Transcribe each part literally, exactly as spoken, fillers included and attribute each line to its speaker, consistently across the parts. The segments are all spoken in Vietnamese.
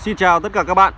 Speaker 1: Xin chào tất cả các bạn.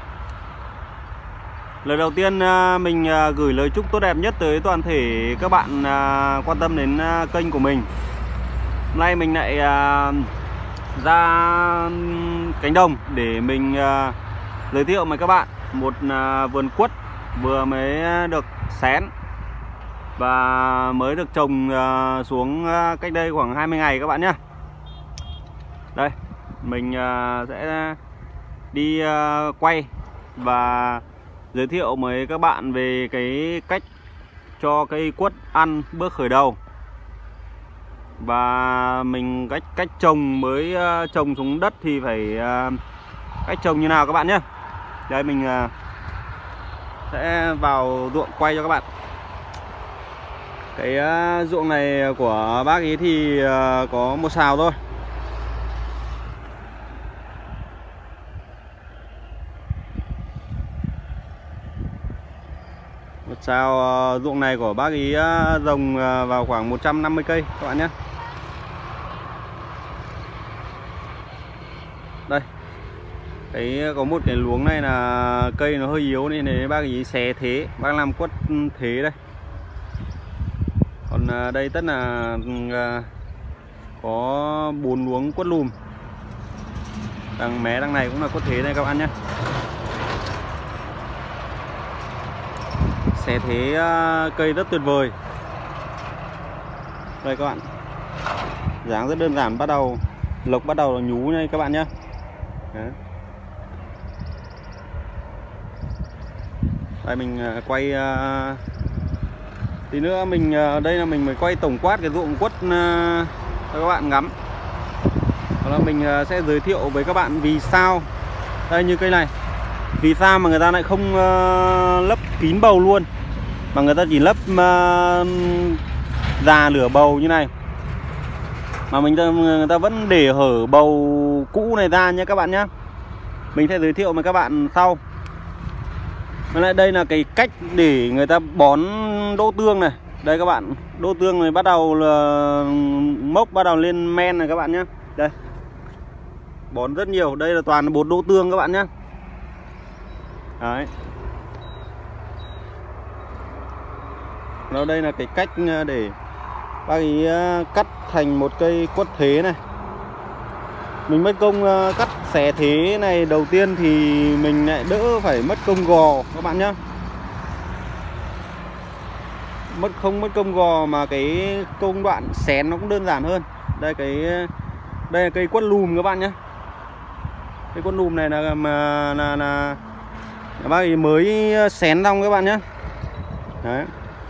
Speaker 1: Lời đầu tiên mình gửi lời chúc tốt đẹp nhất tới toàn thể các bạn quan tâm đến kênh của mình. Hôm nay mình lại ra cánh đồng để mình giới thiệu với các bạn một vườn quất vừa mới được xén và mới được trồng xuống cách đây khoảng hai mươi ngày các bạn nhé. Đây, mình sẽ đi quay và giới thiệu với các bạn về cái cách cho cây quất ăn bước khởi đầu, và mình cách cách trồng mới trồng xuống đất thì phải cách trồng như nào các bạn nhé. Đây, mình sẽ vào ruộng quay cho các bạn. Cái ruộng này của bác ấy thì có một sào thôi. Một sào ruộng này của bác ý trồng vào khoảng một trăm năm mươi cây các bạn nhé. Đây, cái có một cái luống này là cây nó hơi yếu nên đấy bác ý xé thế, bác làm quất thế đây. Còn đây tất là có bốn luống quất lùm. Đằng mé đằng này cũng là quất thế này các bạn nhé. Xé thế cây rất tuyệt vời. Đây các bạn, dáng rất đơn giản, bắt đầu lộc bắt đầu nhú đây các bạn nhé. Đấy. Đây mình quay tí nữa mình đây là mình mới quay tổng quát cái ruộng quất cho các bạn ngắm. Đó là mình sẽ giới thiệu với các bạn vì sao đây như cây này, vì sao mà người ta lại không uh, lấp kín bầu luôn, mà người ta chỉ lấp uh, già lửa bầu như này, mà mình người ta vẫn để hở bầu cũ này ra nhé các bạn nhé. Mình sẽ giới thiệu với các bạn sau. Với lại đây là cái cách để người ta bón đỗ tương này. Đây các bạn, đỗ tương này bắt đầu là mốc bắt đầu lên men này các bạn nhé. Đây, bón rất nhiều, đây là toàn bột đỗ tương các bạn nhé. Đấy. Đó, đây là cái cách để bác ấy cắt thành một cây quất thế này. Mình mất công cắt xẻ thế này đầu tiên thì mình lại đỡ phải mất công gò các bạn nhé. Mất không mất công gò mà cái công đoạn xén nó cũng đơn giản hơn. Đây cái đây là cây quất lùm các bạn nhé. Cây quất lùm này là mà là, là bác ấy mới xén xong các bạn nhé. Đấy.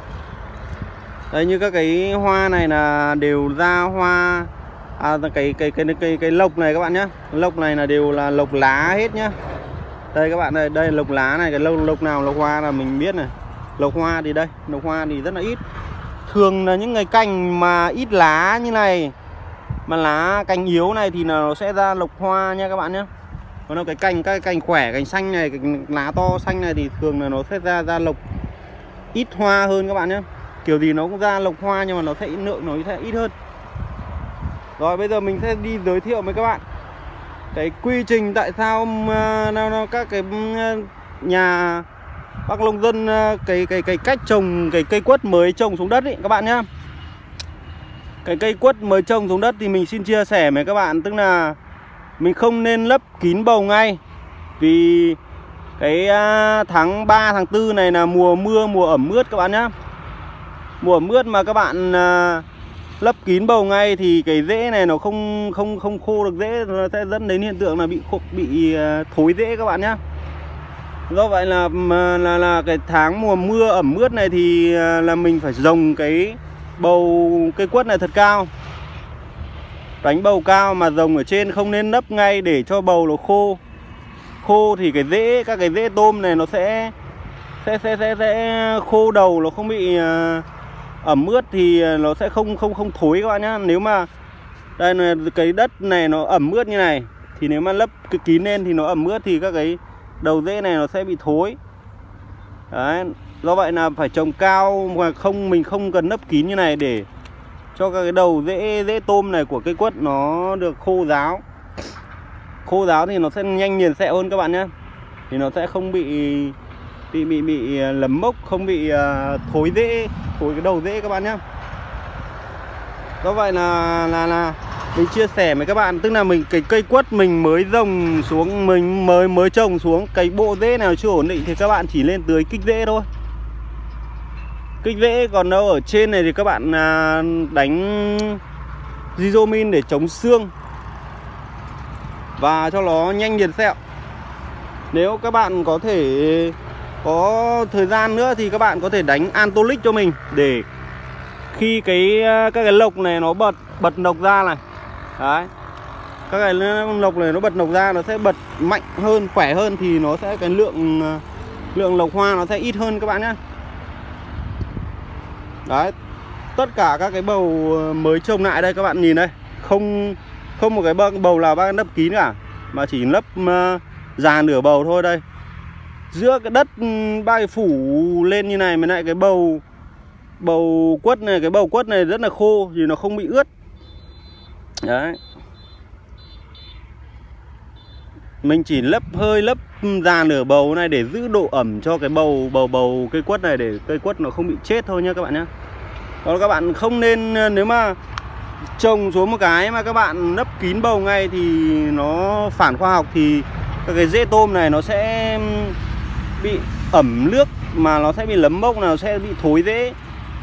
Speaker 1: Đây, như các cái hoa này là đều ra hoa à, cái cái cái cái cái lộc này các bạn nhé. Lộc này là đều là lộc lá hết nhá. Đây các bạn, đây đây là lộc lá này, cái lộc lộc nào lộc hoa là mình biết này. Lộc hoa thì đây, lộc hoa thì rất là ít. Thường là những cái cành mà ít lá như này, mà lá cành yếu này thì nó sẽ ra lộc hoa nha các bạn nhé. Còn đâu cái cành các cái cành khỏe, cành xanh này, cái lá to xanh này thì thường là nó sẽ ra ra lộc ít hoa hơn các bạn nhé. Kiểu gì nó cũng ra lộc hoa nhưng mà nó sẽ lượng nó sẽ ít hơn. Rồi bây giờ mình sẽ đi giới thiệu với các bạn cái quy trình tại sao uh, các cái nhà bác nông dân uh, cái cái cái cách trồng cái cây quất mới trồng xuống đất ấy các bạn nhá. Cái cây quất mới trồng xuống đất thì mình xin chia sẻ với các bạn, tức là mình không nên lấp kín bầu ngay. Vì cái uh, tháng ba tháng tư này là mùa mưa, mùa ẩm ướt các bạn nhá. Mùa ẩm ướt mà các bạn uh, lấp kín bầu ngay thì cái rễ này nó không không không khô được rễ, nó sẽ dẫn đến hiện tượng là bị khô, bị uh, thối rễ các bạn nhé. Do vậy là là là cái tháng mùa mưa ẩm ướt này thì uh, là mình phải rồng cái bầu cây quất này thật cao, đánh bầu cao mà rồng ở trên, không nên lấp ngay để cho bầu nó khô. Khô thì cái rễ, các cái rễ tôm này nó sẽ sẽ sẽ sẽ, sẽ khô đầu, nó không bị uh, ẩm ướt thì nó sẽ không không không thối các bạn nhá. Nếu mà đây là cái đất này nó ẩm ướt như này thì nếu mà lấp cái kín lên thì nó ẩm ướt thì các cái đầu rễ này nó sẽ bị thối. Đấy, do vậy là phải trồng cao mà không mình không cần lấp kín như này để cho các cái đầu rễ rễ tôm này của cây quất nó được khô ráo. khô ráo thì nó sẽ nhanh nghiền sẹo hơn các bạn nhé. Thì nó sẽ không bị bị bị bị lấm mốc, không bị uh, thối rễ, thối cái đầu rễ các bạn nhé. Do vậy là là là mình chia sẻ với các bạn, tức là mình cái cây quất mình mới trồng xuống, mình mới mới trồng xuống cái bộ rễ nào chưa ổn định thì các bạn chỉ lên tưới kích rễ thôi. Kích rễ, còn đâu ở trên này thì các bạn à, đánh Dizomin để chống xương và cho nó nhanh nghiền sẹo. Nếu các bạn có thể có thời gian nữa thì các bạn có thể đánh Antolic cho mình, để khi cái các cái lộc này nó bật bật lộc ra này. Đấy. Các cái lộc này nó bật lộc ra, nó sẽ bật mạnh hơn, khỏe hơn, thì nó sẽ cái lượng lượng lộc hoa nó sẽ ít hơn các bạn nhé. Đấy. Tất cả các cái bầu mới trồng lại đây các bạn nhìn đây, không không một cái bầu nào bác lấp kín cả, mà chỉ lấp uh, dàn nửa bầu thôi đây. Giữa cái đất bác phủ lên như này, mới lại cái bầu bầu quất này, cái bầu quất này rất là khô thì nó không bị ướt. Đấy. Mình chỉ lấp hơi lấp dàn nửa bầu này để giữ độ ẩm cho cái bầu bầu bầu cây quất này, để cây quất nó không bị chết thôi nhá các bạn nhé. Còn các bạn không nên, nếu mà trồng xuống một cái mà các bạn lấp kín bầu ngay thì nó phản khoa học, thì các cái rễ tôm này nó sẽ bị ẩm nước, mà nó sẽ bị lấm mốc, nó sẽ bị thối rễ.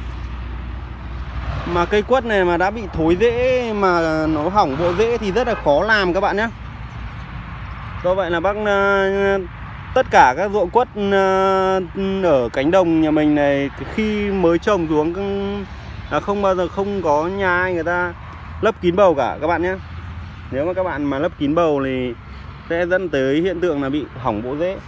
Speaker 1: Mà cây quất này mà đã bị thối rễ, mà nó hỏng bộ rễ thì rất là khó làm các bạn nhé. Do vậy là bác tất cả các ruộng quất ở cánh đồng nhà mình này, khi mới trồng xuống là không bao giờ không có nhà ai người ta lấp kín bầu cả các bạn nhé. Nếu mà các bạn mà lấp kín bầu thì sẽ dẫn tới hiện tượng là bị hỏng bộ rễ.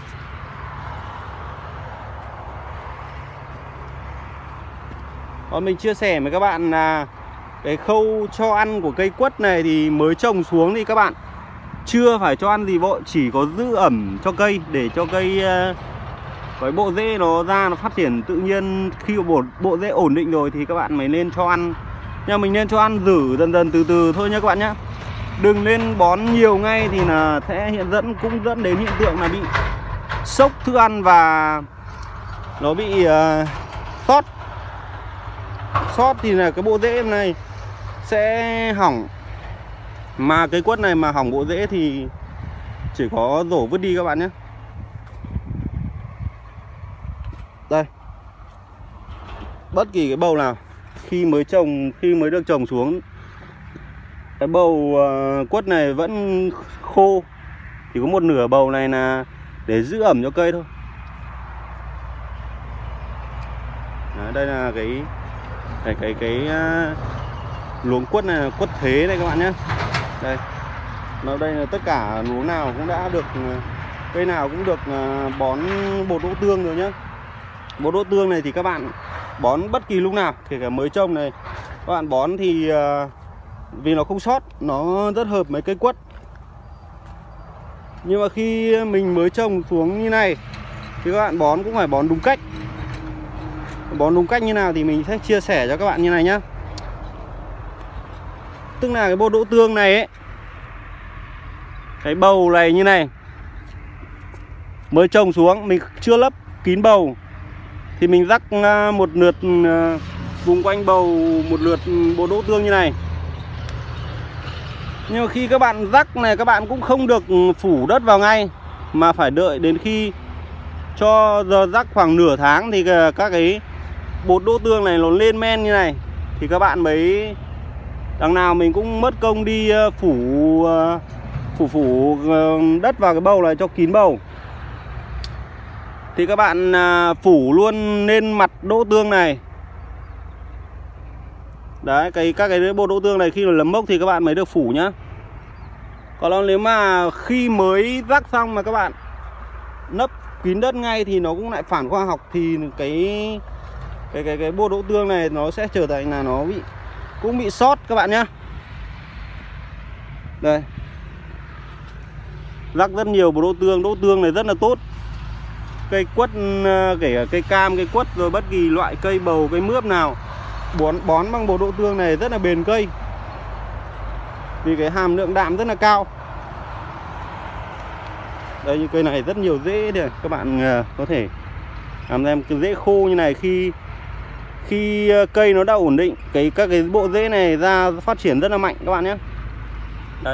Speaker 1: Còn mình chia sẻ với các bạn là cái khâu cho ăn của cây quất này thì mới trồng xuống thì các bạn chưa phải cho ăn gì vội, chỉ có giữ ẩm cho cây để cho cây cái bộ rễ nó ra, nó phát triển tự nhiên. Khi bộ, bộ rễ ổn định rồi thì các bạn mới nên cho ăn. Nhưng mình nên cho ăn rử dần dần từ từ thôi nhé các bạn nhé. Đừng nên bón nhiều ngay thì là sẽ hiện dẫn cũng dẫn đến hiện tượng là bị sốc thức ăn và nó bị uh, sót. Sót thì là cái bộ rễ này sẽ hỏng. Mà cái quất này mà hỏng bộ rễ thì chỉ có rổ vứt đi các bạn nhé. Đây. Bất kỳ cái bầu nào khi mới trồng, khi mới được trồng xuống, cái bầu uh, quất này vẫn khô, chỉ có một nửa bầu này là để giữ ẩm cho cây thôi. Đấy, đây là cái cái cái cái uh, luống quất này là quất thế này các bạn nhé. Đây, nó đây là tất cả luống nào cũng đã được, cây nào cũng được uh, bón bột đỗ tương rồi nhé. Bột đỗ tương này thì các bạn bón bất kỳ lúc nào, kể cả mới trồng này các bạn bón thì uh, vì nó không sót, nó rất hợp với cây quất. Nhưng mà khi mình mới trồng xuống như này thì các bạn bón cũng phải bón đúng cách. Bón đúng cách như nào thì mình sẽ chia sẻ cho các bạn như này nhá. Tức là cái bột đỗ tương này ấy, cái bầu này như này, mới trồng xuống mình chưa lấp kín bầu thì mình rắc một lượt vùng quanh bầu, một lượt bột đỗ tương như này. Nhưng mà khi các bạn rắc này, các bạn cũng không được phủ đất vào ngay, mà phải đợi đến khi cho giờ rắc khoảng nửa tháng thì các cái bột đỗ tương này nó lên men như này thì các bạn mới, đằng nào mình cũng mất công đi phủ phủ phủ đất vào cái bầu này cho kín bầu. Thì các bạn phủ luôn lên mặt đỗ tương này. Đấy, cái các cái bột đỗ tương này khi nó lấm mốc thì các bạn mới được phủ nhá. Còn nếu mà khi mới rắc xong mà các bạn nấp kín đất ngay thì nó cũng lại phản khoa học, thì cái cái cái cái bột đỗ tương này nó sẽ trở thành là nó bị cũng bị sót các bạn nhá. Đây. Rắc rất nhiều bột đỗ tương, đỗ tương này rất là tốt. Cây quất, kể cả cây cam, cây quất rồi bất kỳ loại cây bầu, cây mướp nào bón bón bằng bột đỗ tương này rất là bền cây, vì cái hàm lượng đạm rất là cao. Đây, như cây này rất nhiều rễ để các bạn có thể làm em cái rễ khô như này. Khi khi cây nó đã ổn định, cái các cái bộ rễ này ra phát triển rất là mạnh các bạn nhé. Đây.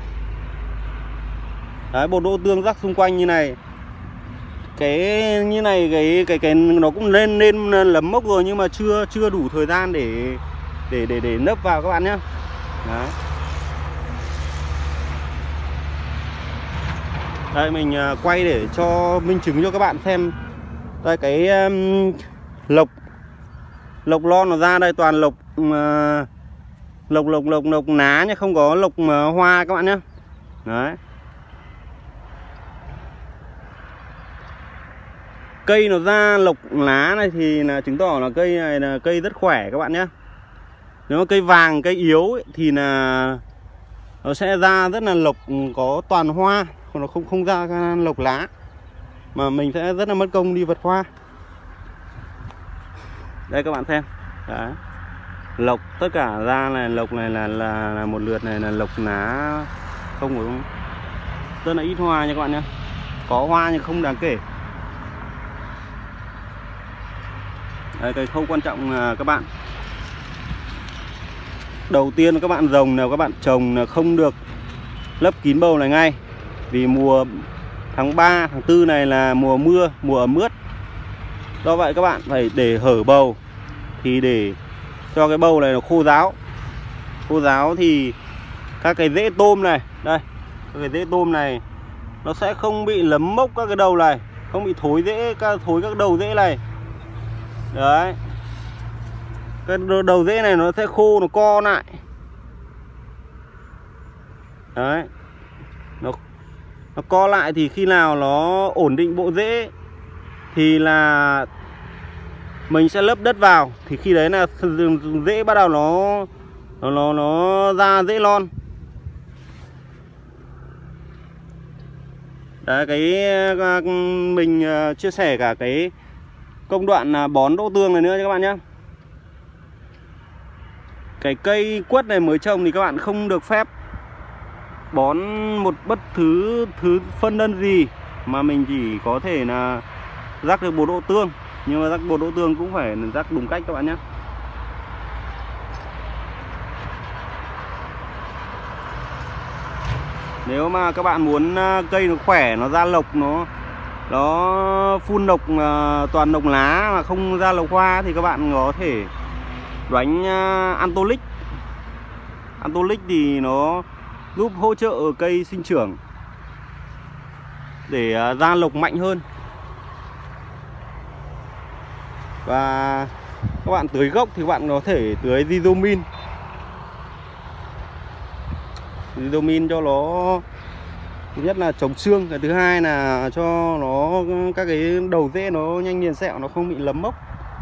Speaker 1: Đấy, bộ đỗ tương rắc xung quanh như này. Cái như này cái cái cái nó cũng lên lên lấm mốc rồi, nhưng mà chưa chưa đủ thời gian để để để để nấp vào các bạn nhé. Đấy. Đây mình quay để cho minh chứng cho các bạn xem. Đây cái um, lộc lộc lon nó ra đây toàn lộc uh, lộc lộc lộc lộc ná nhé, không có lộc uh, hoa các bạn nhé. Đấy. Cây nó ra lộc lá này thì là chứng tỏ là cây này là cây rất khỏe các bạn nhé. Nếu mà cây vàng, cây yếu ấy, thì là nó sẽ ra rất là lộc, có toàn hoa, còn nó không không ra lộc lá, mà mình sẽ rất là mất công đi vật hoa. Đây các bạn xem. Đấy. Lộc tất cả ra này, lộc này là là, là một lượt này là lộc lá, không có rất là ít hoa nha các bạn nhé. Có hoa nhưng không đáng kể. Đây, cái khâu quan trọng là các bạn, đầu tiên các bạn rồng nào các bạn trồng là không được lấp kín bầu này ngay, vì mùa tháng ba, tháng tư này là mùa mưa, mùa ẩm ướt. Do vậy các bạn phải để hở bầu, thì để cho cái bầu này nó khô ráo. Khô ráo thì các cái rễ tôm này, đây, các cái rễ tôm này nó sẽ không bị lấm mốc các cái đầu này, không bị thối rễ, các thối các đầu rễ này. Đấy. Cái đầu rễ này nó sẽ khô, nó co lại. Đấy. Nó nó co lại thì khi nào nó ổn định bộ rễ thì là mình sẽ lấp đất vào, thì khi đấy là rễ bắt đầu nó nó nó, nó ra rễ lon. Đấy, cái mình chia sẻ cả cái công đoạn bón đỗ tương này nữa nha các bạn nhé. Cái cây quất này mới trồng thì các bạn không được phép bón một bất thứ thứ phân đơn gì, mà mình chỉ có thể là rắc được bột đỗ tương, nhưng mà rắc bột đỗ tương cũng phải rắc đúng cách các bạn nhé. Nếu mà các bạn muốn cây nó khỏe, nó ra lộc, nó nó phun lộc toàn lộc lá mà không ra lộc hoa, thì các bạn có thể đánh Antolic. Antolic thì nó giúp hỗ trợ cây sinh trưởng để ra lộc mạnh hơn. Và các bạn tưới gốc thì các bạn có thể tưới Dizomin. Dizomin cho nó, thứ nhất là chống xương, cái thứ hai là cho nó các cái đầu rễ nó nhanh liền sẹo, nó không bị lấm mốc.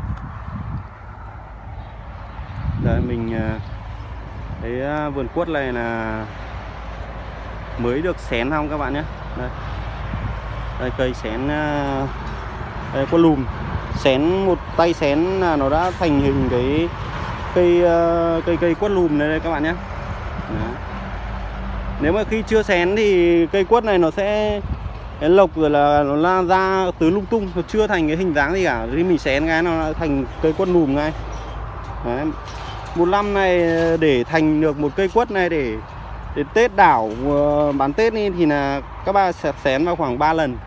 Speaker 1: Đấy, mình thấy vườn quất này là mới được xén xong các bạn nhé. Đây, đây cây xén, đây quất lùm xén một tay xén là nó đã thành hình cái cây cây cây quất lùm này đây các bạn nhé. Đấy. Nếu mà khi chưa xén thì cây quất này nó sẽ cái lộc rồi là nó lan ra tứ lung tung, nó chưa thành cái hình dáng gì cả. Khi mình xén cái nó thành cây quất lùm ngay. Đấy. Một năm này để thành được một cây quất này để đến Tết đảo bán Tết đi thì là các bạn sẽ xén vào khoảng ba lần.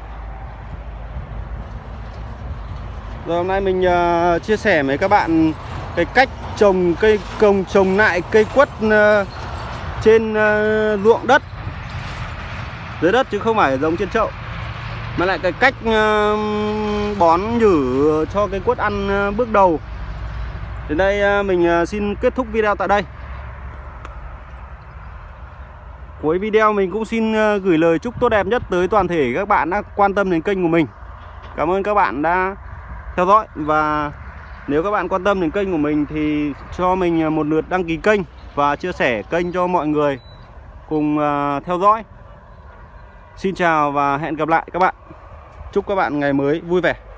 Speaker 1: Rồi hôm nay mình uh, chia sẻ với các bạn cái cách trồng cây trồng trồng lại cây quất uh, trên uh, ruộng đất, dưới đất chứ không phải giống trên chậu, mà lại cái cách uh, bón nhử cho cây quất ăn uh, bước đầu. Đến đây uh, mình uh, xin kết thúc video tại đây. Cuối video mình cũng xin uh, gửi lời chúc tốt đẹp nhất tới toàn thể các bạn đã quan tâm đến kênh của mình. Cảm ơn các bạn đã theo dõi, và nếu các bạn quan tâm đến kênh của mình thì cho mình một lượt đăng ký kênh và chia sẻ kênh cho mọi người cùng uh, theo dõi. Xin chào và hẹn gặp lại các bạn. Chúc các bạn ngày mới vui vẻ.